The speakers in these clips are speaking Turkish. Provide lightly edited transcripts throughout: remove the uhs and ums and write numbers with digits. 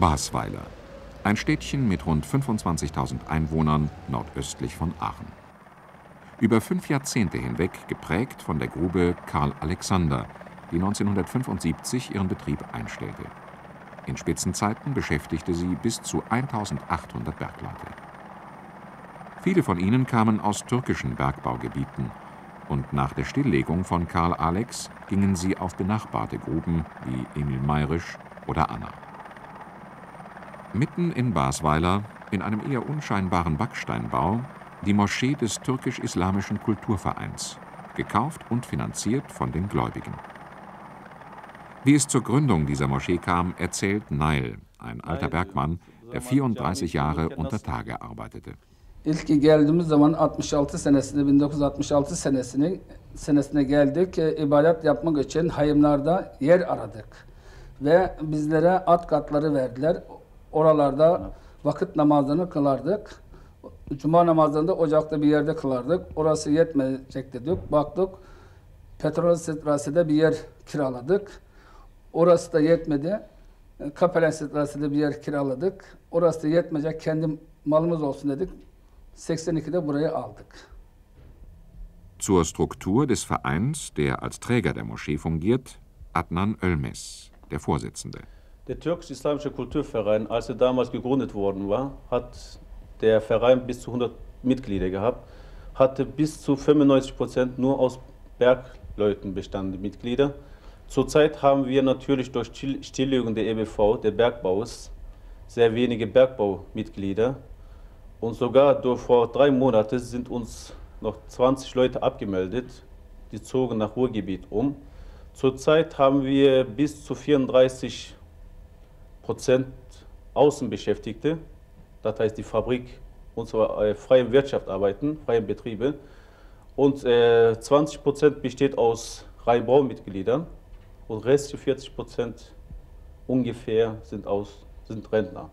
Basweiler, ein Städtchen mit rund 25.000 Einwohnern nordöstlich von Aachen. Über 5 Jahrzehnte hinweg geprägt von der Grube Karl Alexander, die 1975 ihren Betrieb einstellte. In Spitzenzeiten beschäftigte sie bis zu 1.800 Bergleute. Viele von ihnen kamen aus türkischen Bergbaugebieten, und nach der Stilllegung von Karl Alex gingen sie auf benachbarte Gruben wie Emil Mayrisch oder Anna. Mitten in Basweiler, in einem eher unscheinbaren Backsteinbau, die Moschee des Türkisch-Islamischen Kulturvereins, gekauft und finanziert von den Gläubigen. Wie es zur Gründung dieser Moschee kam, erzählt Nail, ein alter Bergmann, der 34 Jahre unter Tage arbeitete. İlk geldiğimiz zaman 66 senesinde 1966 senesine geldik. İbadet yapmak için hayımlarda yer aradık. Ve bizlere alt katları verdiler. Oralarda vakit namazlarını kılardık. Cuma namazlarında ocakta bir yerde kılardık. Orası yetmeyecek dedik. Baktık Petrol Strasse'de bir yer kiraladık. Orası da yetmedi. Kapellen Strasse'de bir yer kiraladık. Orası da yetmeyecek. Kendi malımız olsun dedik. 82'de burayı aldık. Zur Struktur des Vereins, der als Träger der Moschee fungiert, Adnan Ölmez, der Vorsitzende. Der türkisch-islamische Kulturverein, als er damals gegründet worden war, hat der Verein bis zu 100 Mitglieder gehabt, hatte bis zu 95% nur aus Bergleuten bestandene Mitglieder. Zurzeit haben wir natürlich durch Stilllegung der EBV, der Bergbaus, sehr wenige Bergbaumitglieder. Und sogar vor 3 Monaten sind uns noch 20 Leute abgemeldet, die zogen nach Ruhrgebiet um. Zurzeit haben wir bis zu 34% Außenbeschäftigte, das heißt die Fabrik unserer freien Wirtschaft arbeiten, freien Betriebe. Und 20% besteht aus Rheinbau-Mitgliedern und restliche 40% ungefähr sind Rentner.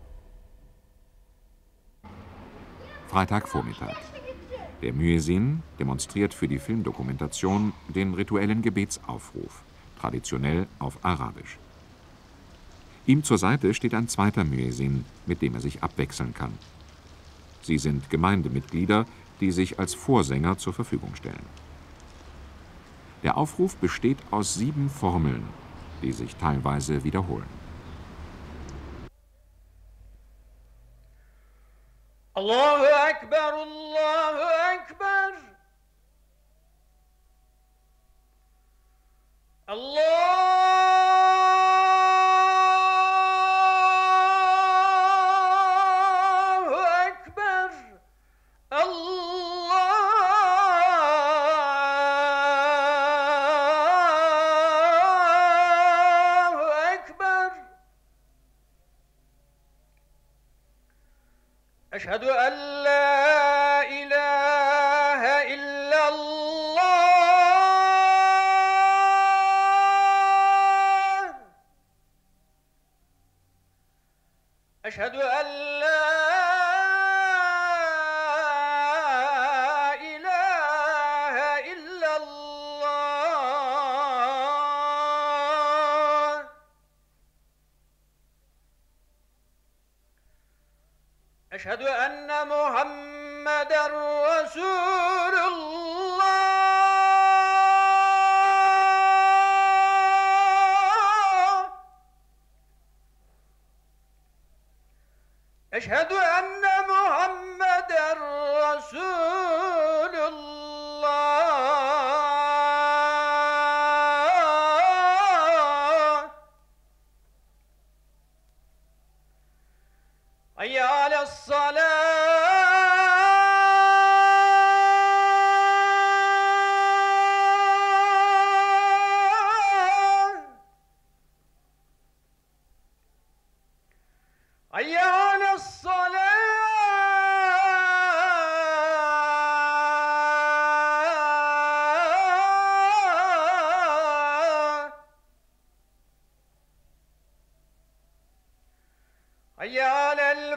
Freitagvormittag. Der Müezzin demonstriert für die Filmdokumentation den rituellen Gebetsaufruf, traditionell auf Arabisch. Ihm zur Seite steht ein zweiter Müezzin, mit dem er sich abwechseln kann. Sie sind Gemeindemitglieder, die sich als Vorsänger zur Verfügung stellen. Der Aufruf besteht aus 7 Formeln, die sich teilweise wiederholen. Allahu Ekber, Allahu Ekber. Allahu Ekber. Allahu Ekber. Eşhedü en la ilahe illallah. Eşhedü en la ilahe illallah. Eşhedü enne Muhammeden Resulullah. Eşhedü enne Muhammeden Resulullah. Hayya alassalah. Hayya alassalah. Hayya alel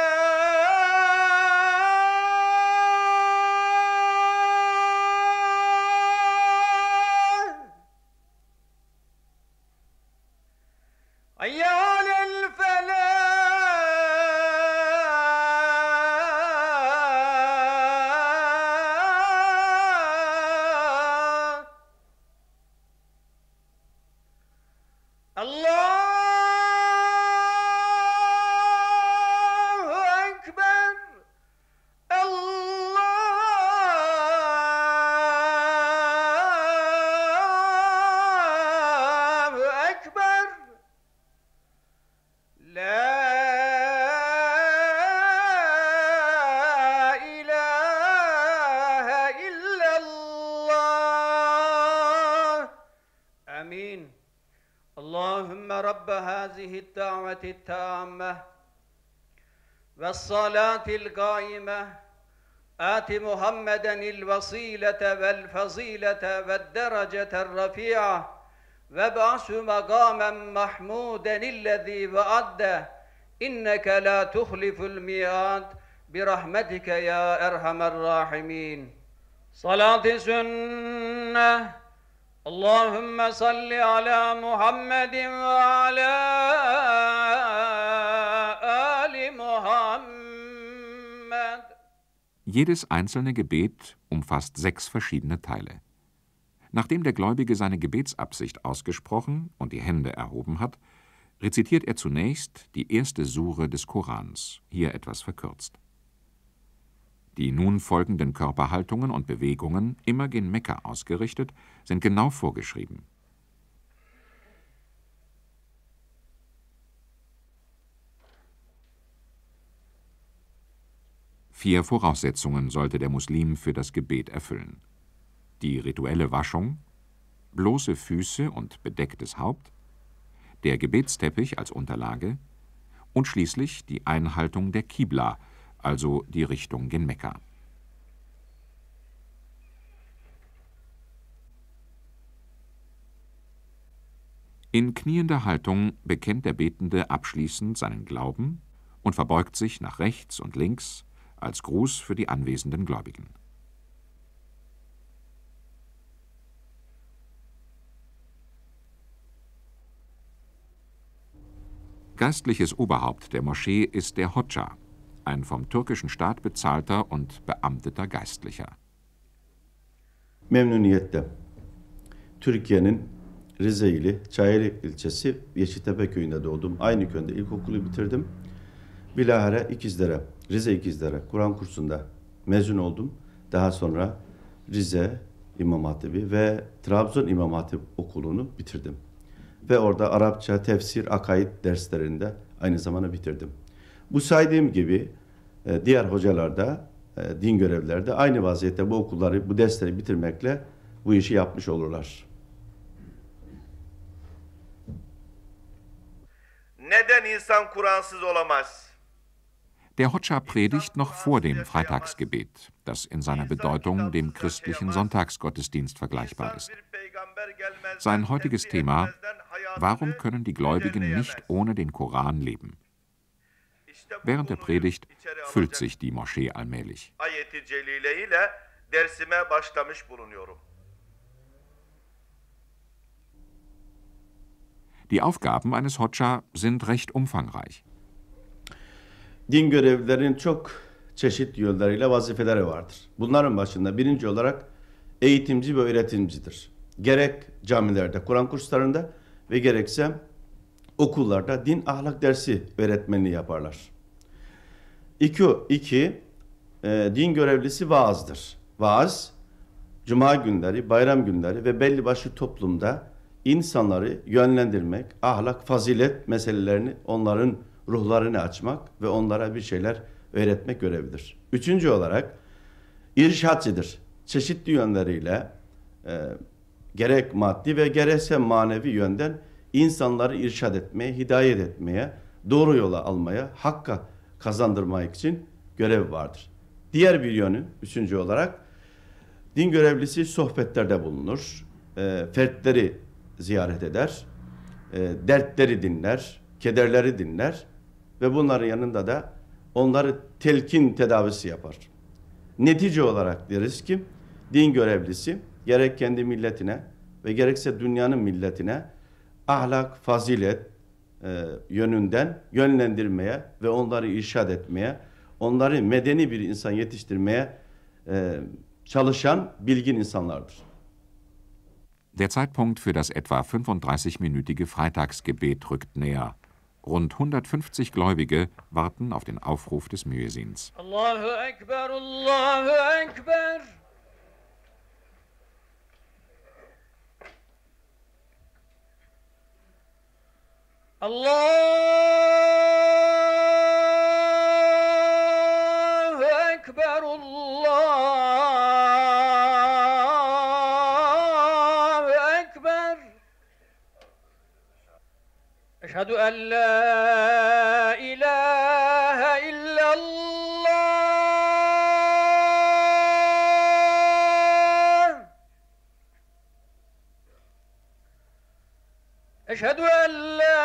felah. Hayya alel felah. Allahu Ekber. Allahu Ekber. La ilahe illallah. Amin. Allahümme Rabbe hâzihi da'veti tâmme ve salatil gâime âti Muhammedenil vesîlete vel fazîlete ve dereceter rafi'a ve ba'su maqamen mahmudenillezî ve'adde inneke la tuhliful mi'ad bi rahmetike ya erhamer rahimin. Salat-ı sünne. Allahümme salli ala Muhammedin ve ala ali Muhammed. Jedes einzelne Gebet umfasst 6 verschiedene Teile. Nachdem der Gläubige seine Gebetsabsicht ausgesprochen und die Hände erhoben hat, rezitiert er zunächst die erste Sure des Korans, hier etwas verkürzt. Die nun folgenden Körperhaltungen und Bewegungen, immer gen Mekka ausgerichtet, sind genau vorgeschrieben. Vier Voraussetzungen sollte der Muslim für das Gebet erfüllen: die rituelle Waschung, bloße Füße und bedecktes Haupt, der Gebetsteppich als Unterlage und schließlich die Einhaltung der Qibla, also die Richtung gen Mekka. In kniender Haltung bekennt der Betende abschließend seinen Glauben und verbeugt sich nach rechts und links als Gruß für die anwesenden Gläubigen. Geistliches Oberhaupt der Moschee ist der Hoca, ein vom türkischen Staat bezahlter und beamteter Geistlicher. Memnuniyetle. Türkiye'nin Rize ili Çayeli ilçesi Yeşiltepe köyünde doğdum. Aynı köyde ilkokulu bitirdim. Bilahare İkizdere, Rize İkizdere Kur'an kursunda mezun oldum. Daha sonra Rize İmam Hatibi ve Trabzon İmam Hatip okulunu bitirdim. Ve orada Arapça, tefsir, akaid derslerinde aynı zamanda bitirdim. Bu saydığım gibi diğer hocalar da, din görevlileri de aynı vaziyette bu okulları, bu dersleri bitirmekle bu işi yapmış olurlar. Neden insan Kur'ansız olamaz? Der Hoca predigt noch vor dem Freitagsgebet, das in seiner Bedeutung dem christlichen Sonntagsgottesdienst vergleichbar ist. Sein heutiges Thema: Warum können die Gläubigen nicht ohne den Koran leben? Während der Predigt füllt sich die Moschee allmählich. Ayet-i Celile ile dersime başlamış bulunuyorum. Die Aufgaben eines Hoca sind recht umfangreich. Din görevlilerinin çok çeşitli yönleriyle vazifeleri vardır. Bunların başında birinci olarak eğitimci ve öğretimcidir. Gerek camilerde, Kur'an kurslarında ve gerekse okullarda din ahlak dersi öğretmenliği yaparlar. İki, din görevlisi vaazdır. Vaaz, cuma günleri, bayram günleri ve belli başlı toplumda insanları yönlendirmek, ahlak, fazilet meselelerini, onların ruhlarını açmak ve onlara bir şeyler öğretmek görevidir. Üçüncü olarak irşatçıdır. Çeşitli yönleriyle gerek maddi ve gerekse manevi yönden insanları irşad etmeye, hidayet etmeye, doğru yola almaya, hakka kazandırmak için görev vardır. Diğer bir yönü, üçüncü olarak din görevlisi sohbetlerde bulunur, fertleri ziyaret eder, dertleri dinler, kederleri dinler ve bunların yanında da onları telkin tedavisi yapar. Netice olarak deriz ki din görevlisi gerek kendi milletine ve gerekse dünyanın milletine ahlak, fazilet yönünden yönlendirmeye ve onları irşad etmeye, onları medeni bir insan yetiştirmeye çalışan bilgin insanlardır. Der Zeitpunkt für das etwa 35-minütige Freitagsgebet rückt näher. Rund 150 Gläubige warten auf den Aufruf des Müezzins. Allahu Ekber, Allahu Ekber. Allahu Ekber, Allahu Ekber. Eşhedü en la ilahe illallah. Eşhedü en la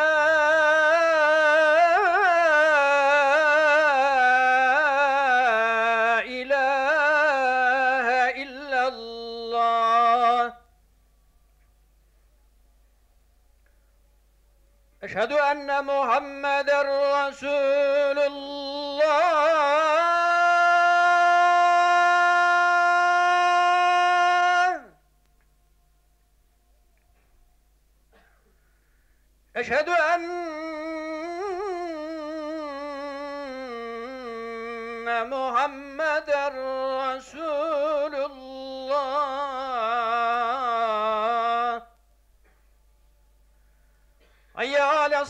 ilahe illallah. Eşhedü enne Muhammeden Resulullah. Eşhedü enne Muhammeden Resulullah. Hayya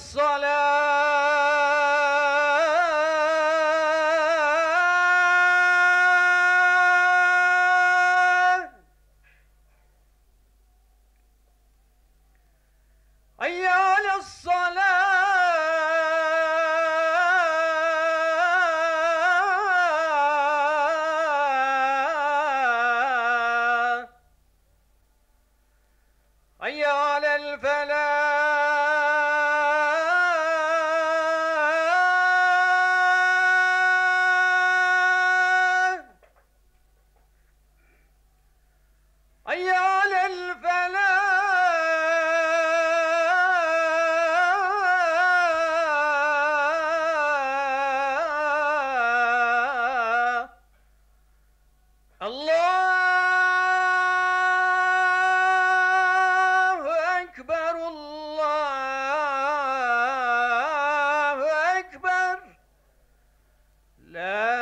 alassalah. Hayya alassalah. Hayya alel felah. Hayya alel felah. Allahu Ekber, Allahu Ekber. La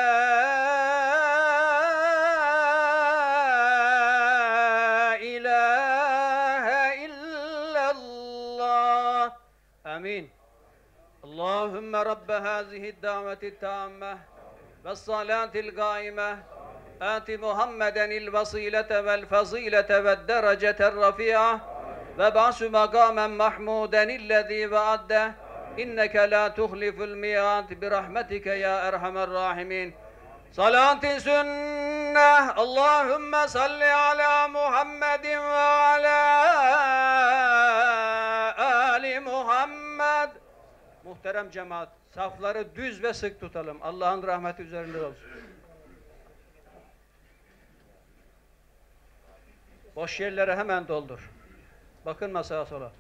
ilahe illallah. Amin. Allahümme Rabbe hazihi daveti tamme ve salatil gaime. آت محمدا الوسيلة والفضيلة والدرجة الرفيعة وابعث مقاما محمودا الذي وعده إنك لا تخلف الميعاد برحمتك يا أرحم الراحمين. صلاة سنة. اللهم صل على محمد وعلى آل محمد. Muhterem cemaat, safları düz ve sık tutalım. Allah'ın rahmeti üzerinde olsun. Boş yerleri hemen doldur. Bakın sağa sola.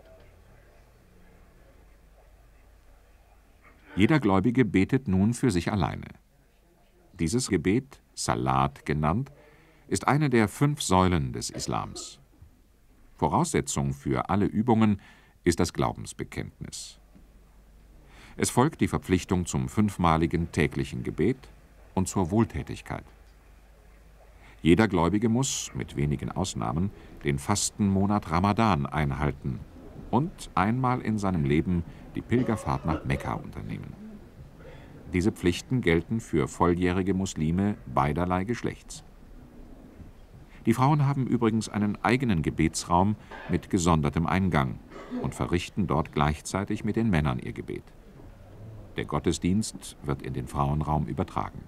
Jeder Gläubige betet nun für sich alleine. Dieses Gebet, Salat genannt, ist eine der 5 Säulen des Islams. Voraussetzung für alle Übungen ist das Glaubensbekenntnis. Es folgt die Verpflichtung zum 5-maligen täglichen Gebet und zur Wohltätigkeit. Jeder Gläubige muss, mit wenigen Ausnahmen, den Fastenmonat Ramadan einhalten und einmal in seinem Leben die Pilgerfahrt nach Mekka unternehmen. Diese Pflichten gelten für volljährige Muslime beiderlei Geschlechts. Die Frauen haben übrigens einen eigenen Gebetsraum mit gesondertem Eingang und verrichten dort gleichzeitig mit den Männern ihr Gebet. Der Gottesdienst wird in den Frauenraum übertragen.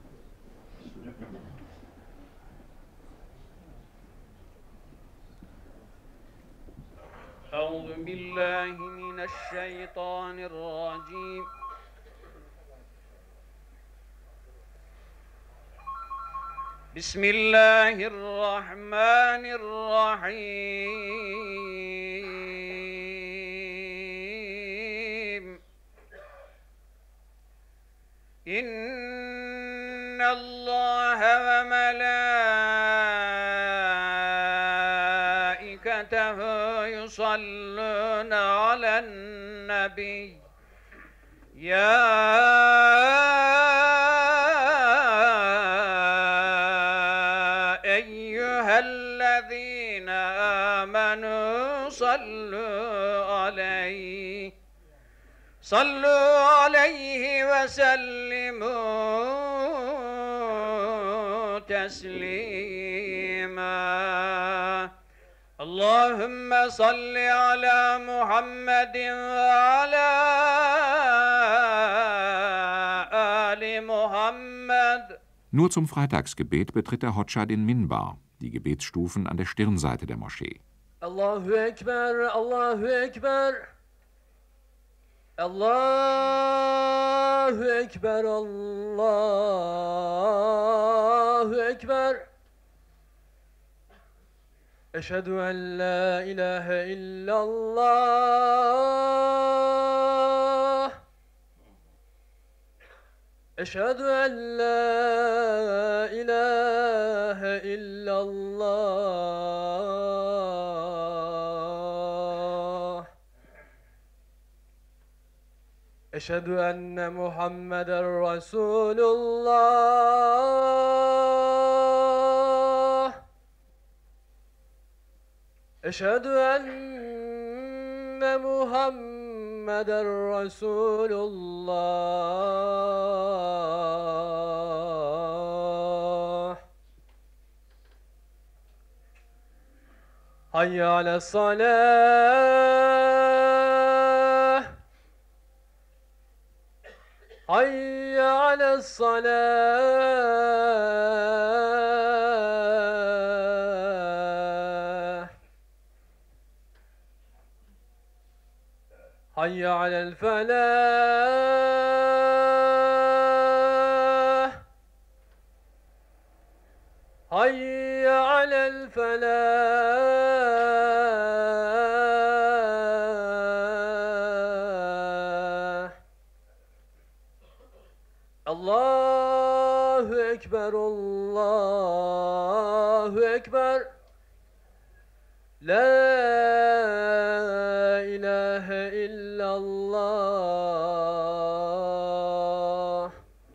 أعوذ بالله من الشيطان الرجيم. بسم الله الرحمن الرحيم. إن الله وملائكته على النبي يا أيها الذين آمنوا صلوا عليه وسلموا تسليما اللهم صل على محمد وعلى آل محمد. Nur zum Freitagsgebet betritt der Hodscha den Minbar, die Gebetsstufen an der Stirnseite der Moschee. Allahu Ekber, Allahu Ekber. Allahu Ekber, Allahu Ekber. Eşhedü en la ilahe illallah. Eşhedü en la ilahe illallah. Eşhedü enne Muhammeden Resulullah. Eşhedü enne Muhammeden Resulullah. Hayya ale's-salâh. Hayya ale's-salâh. Hayya alel-felâh. Hayya alel-felâh. Allahu Ekber, Allahu Ekber. La ilahe illallah.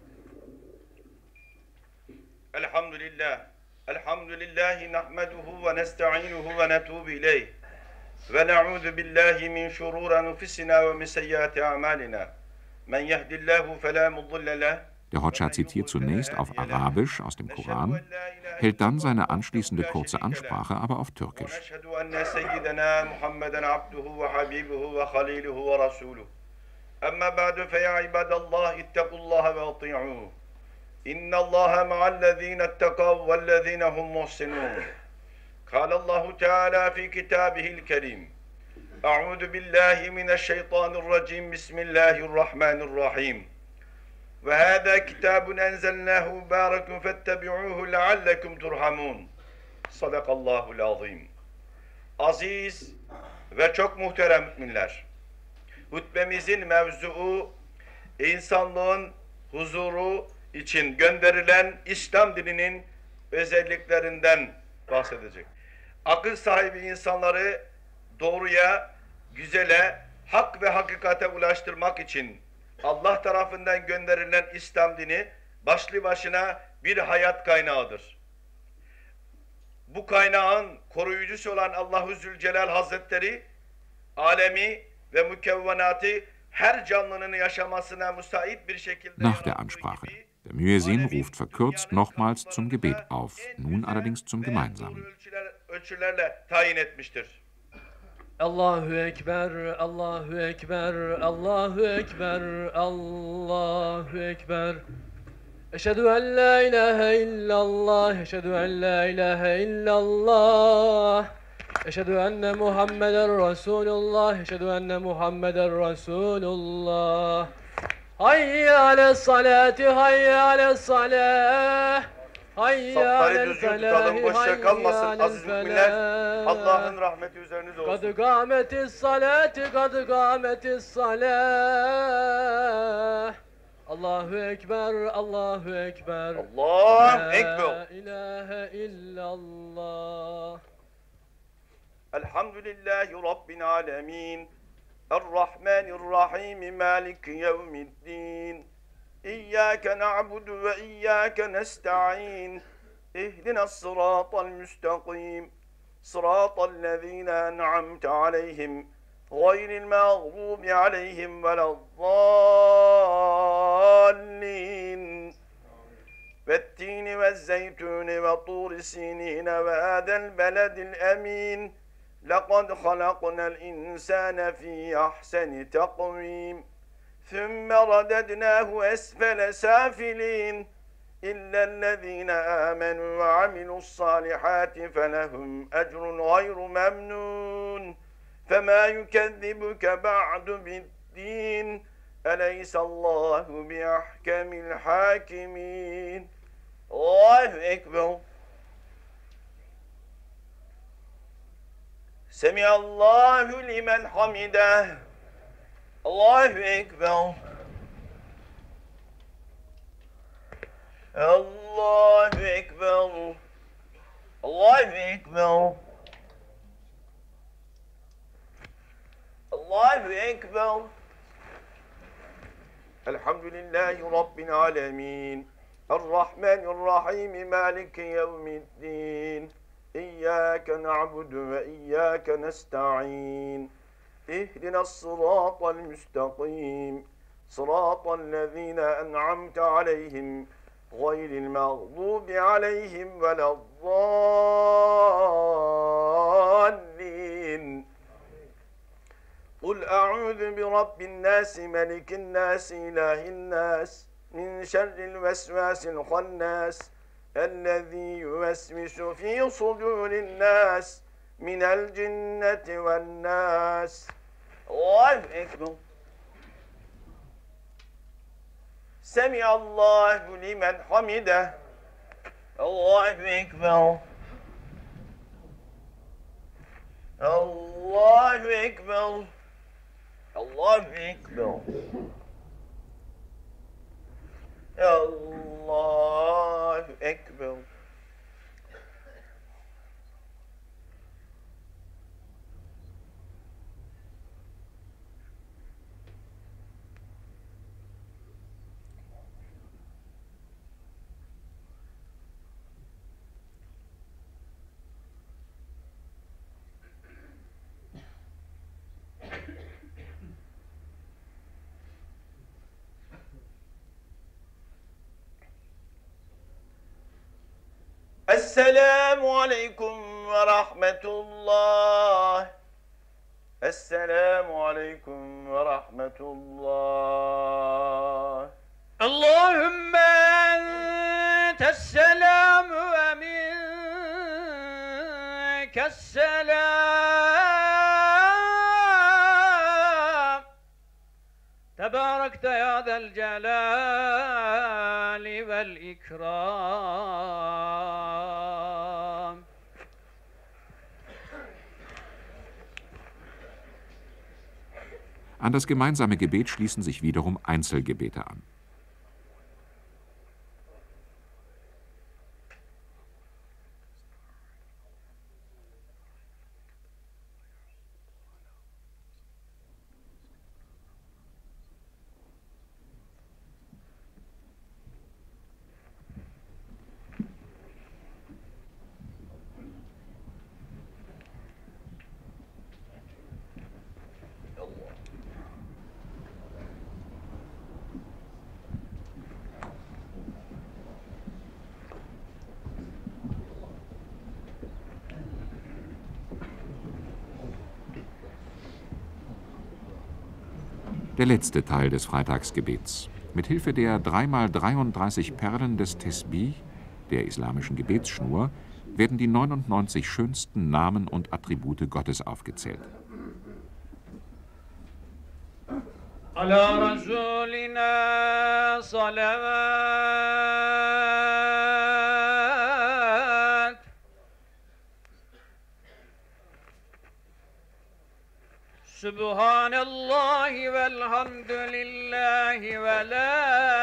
Elhamdülillahi nahmeduhu ve nesta'inuhu ve netubu ileyh. Ve na'udhu billahi min şururi enfusina ve min seyyiati a'malina. Men yehdillahu fela mudille leh. Der Hodscha zitiert zunächst auf Arabisch aus dem Koran, hält dann seine anschließende kurze Ansprache aber auf Türkisch. أما بعد فيا عباد الله اتقوا الله وأطيعوه إن الله مع الذين اتقوا والذين هم محسنون قال الله تعالى في كتابه الكريم أعوذ بالله من الشيطان الرجيم بسم الله الرحمن الرحيم وهذا كتاب أنزلناه مبارك فاتبعوه لعلكم ترحمون صدق الله العظيم. Aziz ve çok muhterem müminler, hutbemizin mevzuu insanlığın huzuru için gönderilen İslam dininin özelliklerinden bahsedecek. Akıl sahibi insanları doğruya, güzele, hak ve hakikate ulaştırmak için Allah tarafından gönderilen İslam dini başlı başına bir hayat kaynağıdır. Bu kaynağın koruyucusu olan Allahu Zülcelal Hazretleri alemi ve mükevvenatı her canlının yaşamasına müsait bir şekilde Nach der Ansprache. Der Müezzin ruft verkürzt nochmals zum Gebet auf, nun allerdings zum Gemeinsamen. Ölçülerle tayin etmiştir. Allahu Ekber, Allahu Ekber, Allahu Ekber, Allahu Ekber. Eşhedü en la ilahe illallah, eşhedü en la ilahe illallah. Eşhedü enne Muhammeden Resulullah, eşhedü enne Muhammeden Resulullah. Hayye ale's-salati, hayye ale's-salah. Hayye alel-felahi, boşça kalmasın aziz müminler. Allah'ın rahmeti üzerinize olsun. Kad kâmetis-salati, kad kâmetis-salah. Allahu Ekber, Allahu Ekber. Allahu Ekber. La ilahe illallah. Elhamdülillahi Rabbil alemin. الرحمن الرحيم مالك يوم الدين إياك نعبد وإياك نستعين اهدنا الصراط المستقيم صراط الذين أنعمت عليهم غير المغضوب عليهم ولا الضالين والتين والزيتون وطور سينين وهذا البلد الأمين لقد خلقنا الإنسان في أحسن تقويم ثم رددناه أسفل سافلين إلا الذين آمنوا وعملوا الصالحات فلهم أجر غير ممنون فما يكذبك بعد بالدين أليس الله بأحكم الحاكمين الله أكبر سمع الله لمن حمده الله أكبر الله أكبر الله أكبر الله أكبر الحمد لله رب العالمين الرحمن الرحيم مالك يوم الدين إياك نعبد وإياك نستعين اهدنا الصراط المستقيم صراط الذين أنعمت عليهم غير المغضوب عليهم ولا الضالين قل أعوذ برب الناس ملك الناس إله الناس من شر الوسواس الخناس الذي يوسوس في صدور الناس من الجنة والناس الله أكبر سمع الله لمن حمده الله أكبر الله أكبر الله أكبر الله أكبر السلام عليكم ورحمة الله السلام عليكم ورحمة الله اللهم أنت السلام ومنك السلام تباركت يا ذا الجلال والإكرام An das gemeinsame Gebet schließen sich wiederum Einzelgebete an. Der letzte Teil des Freitagsgebets. Mit Hilfe der 3x33 Perlen des Tesbih, der islamischen Gebetsschnur, werden die 99 schönsten Namen und Attribute Gottes aufgezählt. Ala Rasulina Salavat Subhanallahi velhamdülillahi ve la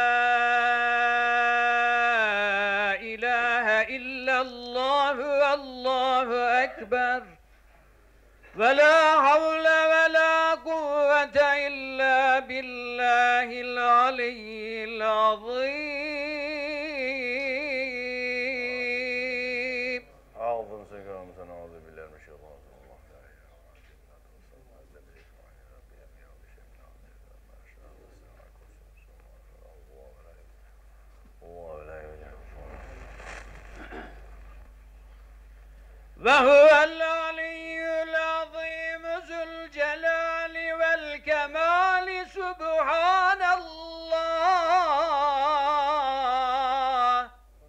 ilahe illallah ve Allahu ekber ve la havle ve la kuvvete قوة إلا بالله العلي العظيم. أعوذ بك نعوذ بالله من الشيطان وهو العلي العظيم ذو الجلال والكمال سبحان الله.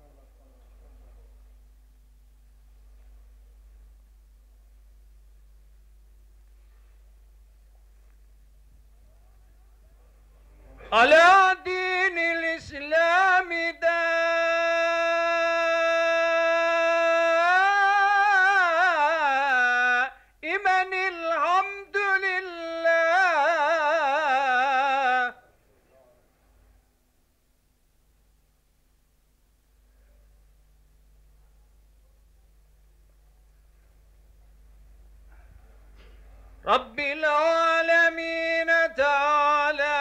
على دين الإسلام دائما الحمد لله. رب العالمين تعالى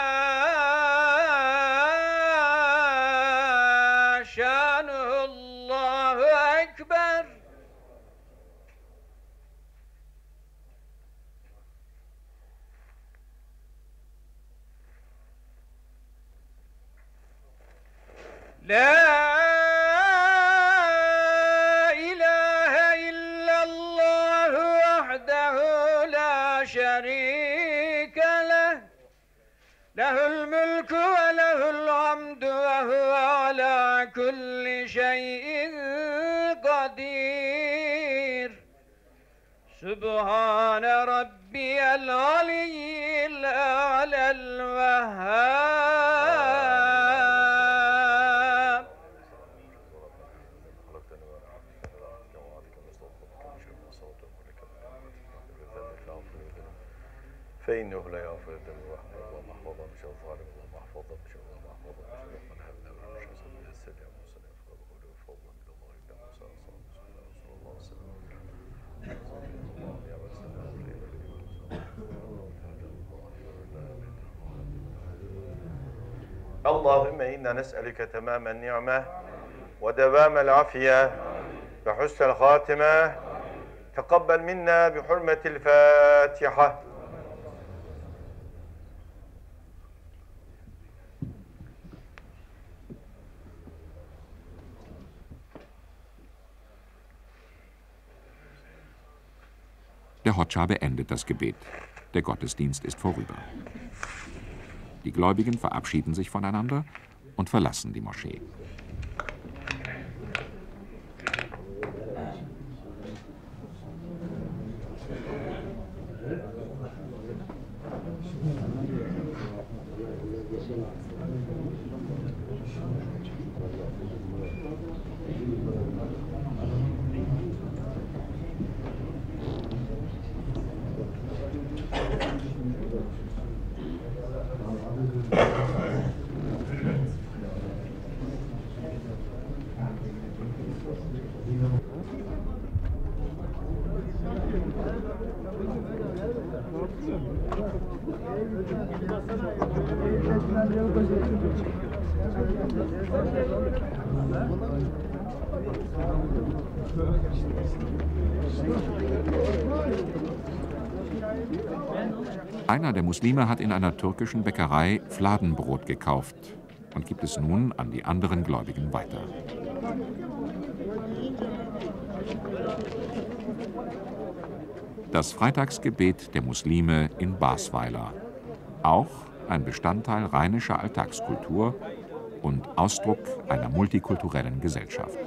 شانه الله أكبر. لا إله إلا الله وحده لا شريك له، له الملك وله الحمد وهو على كل شيء قدير. سبحان ربي العلي الأعلى الوهاب. فإنه لا يغفر الذنب وحده ومحفوظا من شر الظالم ومحفوظا من شر محفوظا من شر من هبنا من شر من السلام وسلام فقوله فضلا من الله إلا موسى صلى الله عليه وسلم. اللهم إنا نسألك تمام النعمة ودوام العافية وحسن الخاتمة. تقبل منا بحرمة الفاتحة. Der Hodscha beendet das Gebet. Der Gottesdienst ist vorüber. Die Gläubigen verabschieden sich voneinander und verlassen die Moschee. Einer der Muslime hat in einer türkischen Bäckerei Fladenbrot gekauft und gibt es nun an die anderen Gläubigen weiter. Das Freitagsgebet der Muslime in Basweiler. Auch ein Bestandteil rheinischer Alltagskultur und Ausdruck einer multikulturellen Gesellschaft.